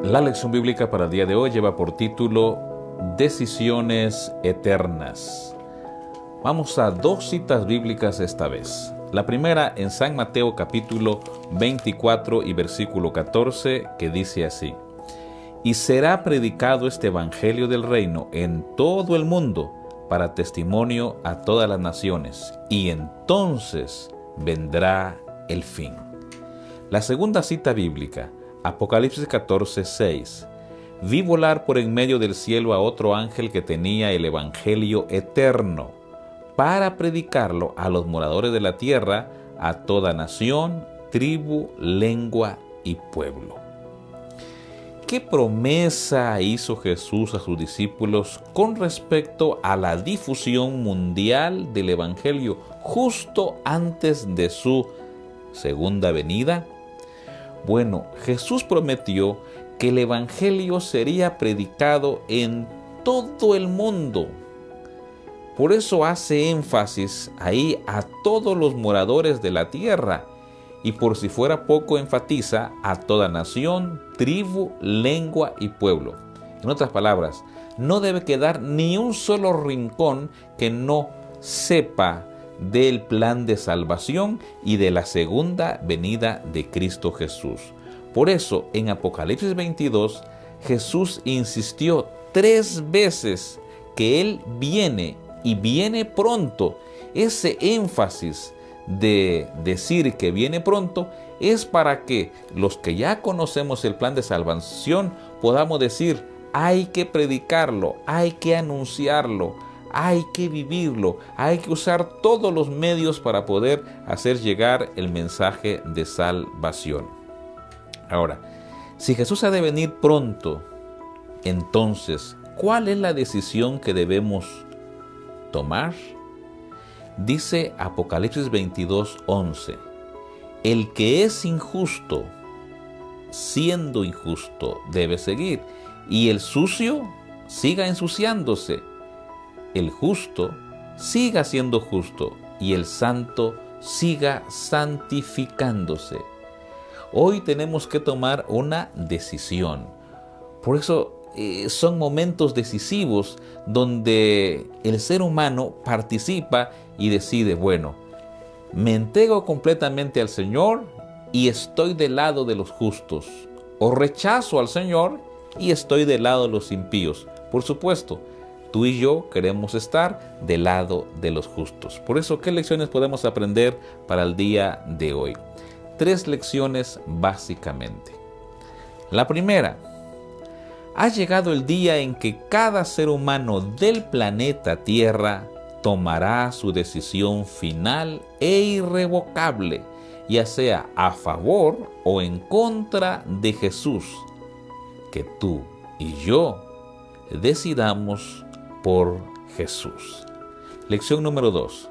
La lección bíblica para el día de hoy lleva por título Decisiones Eternas. Vamos a dos citas bíblicas esta vez. La primera en San Mateo capítulo 24 y versículo 14, que dice así: Y será predicado este evangelio del reino en todo el mundo para testimonio a todas las naciones, y entonces vendrá el fin. La segunda cita bíblica, Apocalipsis 14, 6. Vi volar por en medio del cielo a otro ángel que tenía el evangelio eterno, para predicarlo a los moradores de la tierra, a toda nación, tribu, lengua y pueblo. ¿Qué promesa hizo Jesús a sus discípulos con respecto a la difusión mundial del evangelio justo antes de su segunda venida? Bueno, Jesús prometió que el evangelio sería predicado en todo el mundo. Por eso hace énfasis ahí a todos los moradores de la tierra, y por si fuera poco enfatiza a toda nación, tribu, lengua y pueblo. En otras palabras, no debe quedar ni un solo rincón que no sepa del plan de salvación y de la segunda venida de Cristo Jesús. Por eso, en Apocalipsis 22, Jesús insistió 3 veces que Él viene y viene pronto. Ese énfasis de decir que viene pronto es para que los que ya conocemos el plan de salvación podamos decir: hay que predicarlo, hay que anunciarlo, hay que vivirlo, hay que usar todos los medios para poder hacer llegar el mensaje de salvación. Ahora, si Jesús ha de venir pronto, entonces, ¿cuál es la decisión que debemos tomar? Dice Apocalipsis 22, 11: el que es injusto, siendo injusto, debe seguir, y el sucio siga ensuciándose. El justo siga siendo justo, y el santo siga santificándose. Hoy tenemos que tomar una decisión. Por eso son momentos decisivos donde el ser humano participa y decide: bueno, me entrego completamente al Señor y estoy del lado de los justos, o rechazo al Señor y estoy del lado de los impíos. Por supuesto, tú y yo queremos estar del lado de los justos. Por eso, ¿qué lecciones podemos aprender para el día de hoy? 3 lecciones básicamente. La primera: ha llegado el día en que cada ser humano del planeta Tierra tomará su decisión final e irrevocable, ya sea a favor o en contra de Jesús. Que tú y yo decidamos por Jesús. Lección número 2.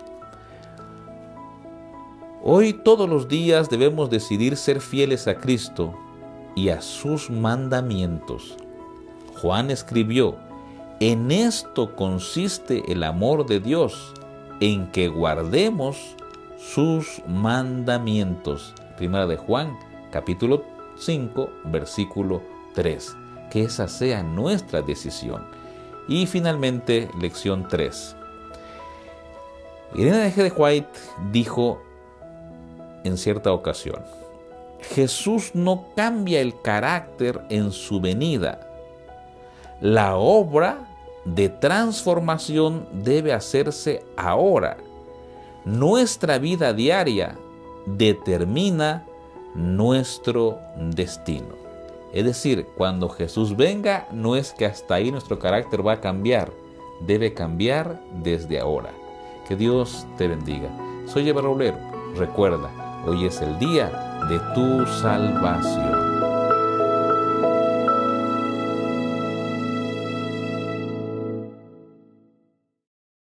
Hoy todos los días debemos decidir ser fieles a Cristo y a sus mandamientos. Juan escribió: en esto consiste el amor de Dios, en que guardemos sus mandamientos. Primera de Juan, capítulo 5, versículo 3. Que esa sea nuestra decisión. Y finalmente, lección 3. Elena de G. White dijo en cierta ocasión: Jesús no cambia el carácter en su venida. La obra de transformación debe hacerse ahora. Nuestra vida diaria determina nuestro destino. Es decir, cuando Jesús venga, no es que hasta ahí nuestro carácter va a cambiar. Debe cambiar desde ahora. Que Dios te bendiga. Soy Eber Roblero. Recuerda, hoy es el día de tu salvación.